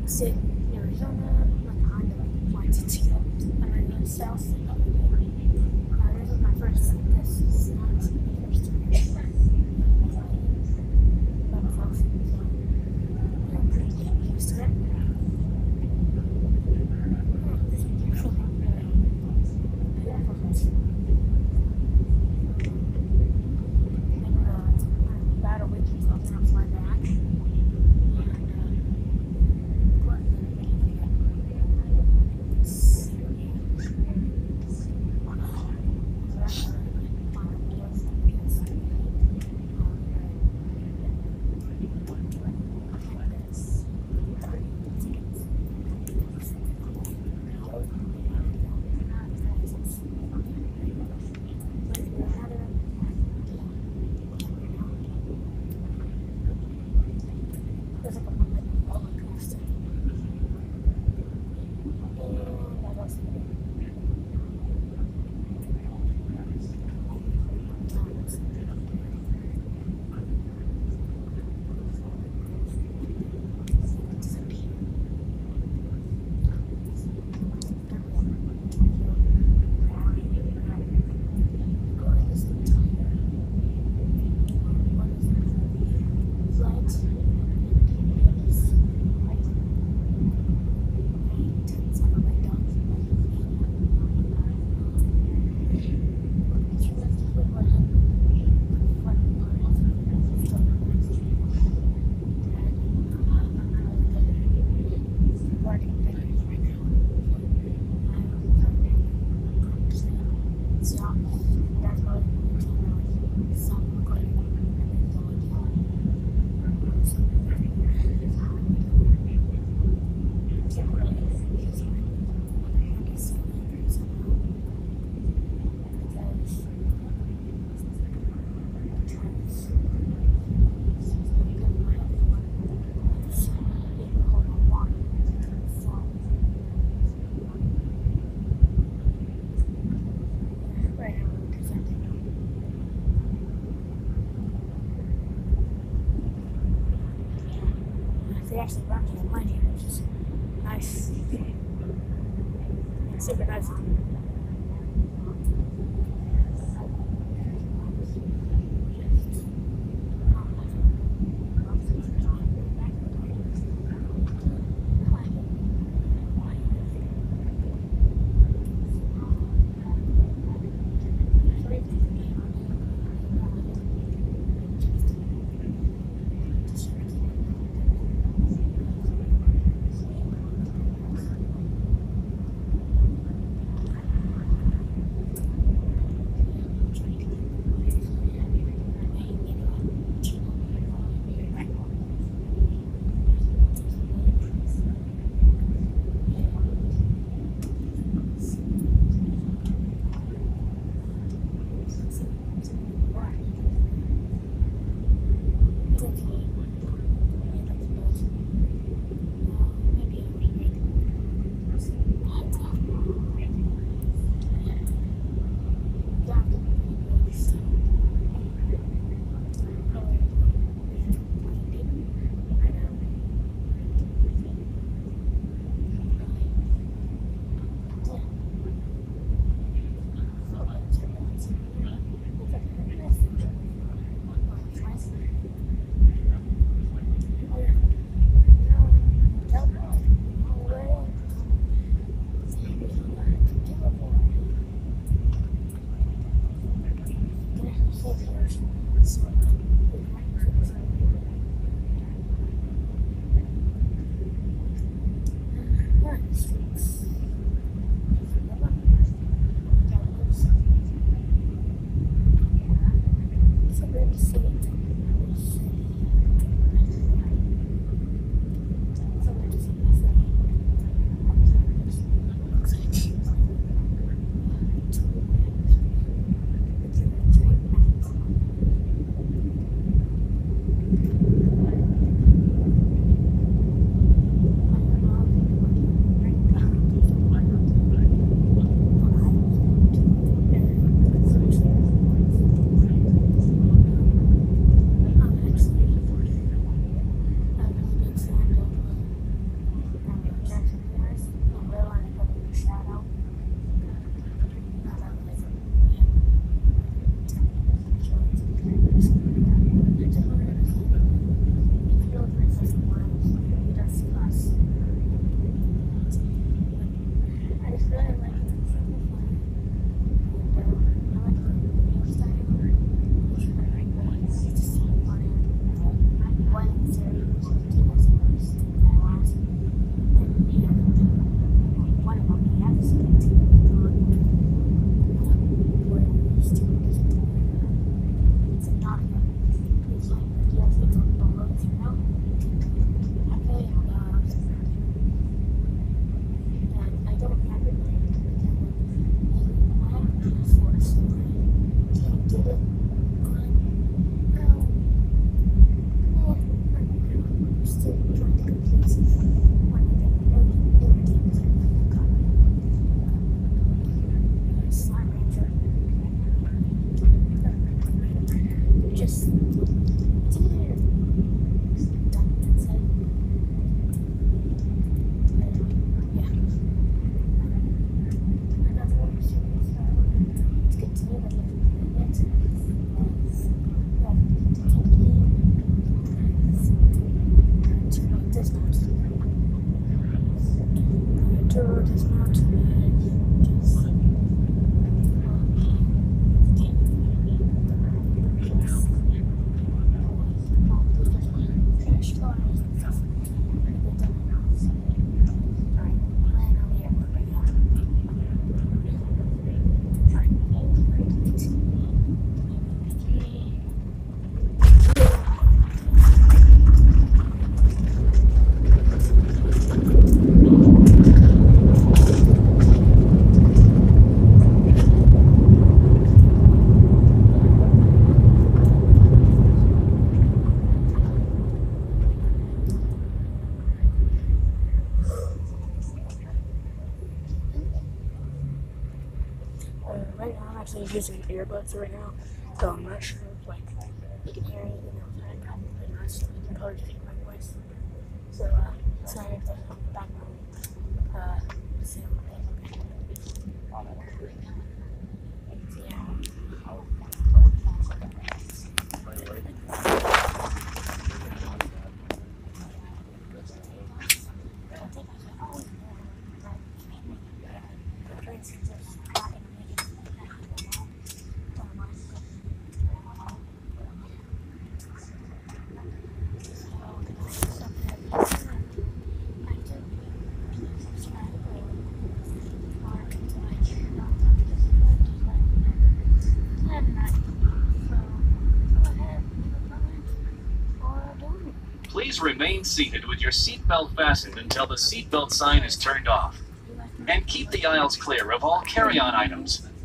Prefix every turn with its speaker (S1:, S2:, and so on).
S1: sit in Arizona, like kind of wanted to go America South. This was my first time. This is not my first time. But close, so I'm pretty getting used to it. This is beautiful. About a week until I'm gonna fly back. There's like a roller coaster. And that was they actually run me a plane here, which is nice. It's super nice. dismount. To dismount. Right now I'm actually using earbuds right now, so I'm not sure if like you can hear anything outside. Probably not, so you can probably just hear my voice. So sorry if there's some background sound.
S2: Please remain seated with your seatbelt fastened until the seatbelt sign is turned off. And keep the aisles clear of all carry-on items.